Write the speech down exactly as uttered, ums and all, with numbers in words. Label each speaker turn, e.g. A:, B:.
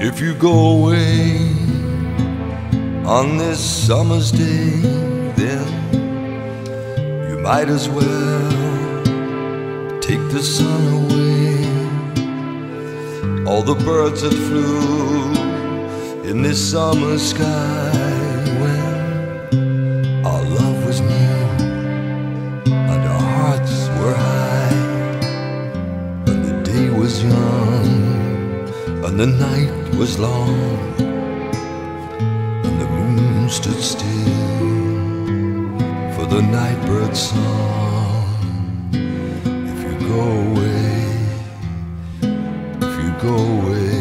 A: If you go away on this summer's day, then you might as well take the sun away. All the birds that flew in this summer sky, when our love was new and our hearts were high, and the day was young and the night was long, and the moon stood still for the nightbird's song. If you go away, if you go away,